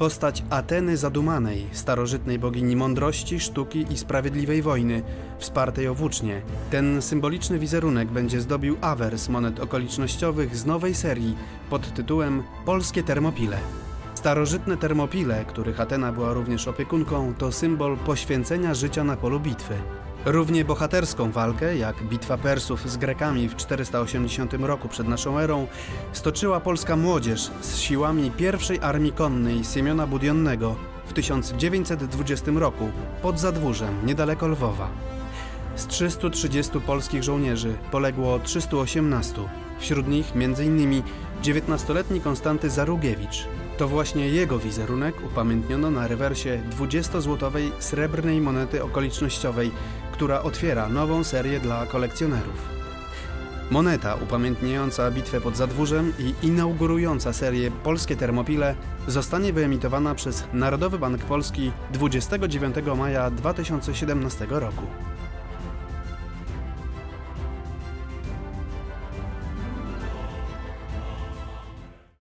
Postać Ateny Zadumanej, starożytnej bogini mądrości, sztuki i sprawiedliwej wojny, wspartej o włócznie. Ten symboliczny wizerunek będzie zdobił awers monet okolicznościowych z nowej serii pod tytułem Polskie Termopile. Starożytne Termopile, których Atena była również opiekunką, to symbol poświęcenia życia na polu bitwy. Równie bohaterską walkę, jak bitwa Persów z Grekami w 480 roku przed naszą erą, stoczyła polska młodzież z siłami pierwszej Armii Konnej Siemiona Budionnego w 1920 roku pod Zadwórzem, niedaleko Lwowa. Z 330 polskich żołnierzy poległo 318, wśród nich m.in. 19-letni Konstanty Zarugiewicz. To właśnie jego wizerunek upamiętniono na rewersie 20-złotowej srebrnej monety okolicznościowej, która otwiera nową serię dla kolekcjonerów. Moneta upamiętniająca bitwę pod Zadwórzem i inaugurująca serię Polskie Termopile zostanie wyemitowana przez Narodowy Bank Polski 29 maja 2017 roku.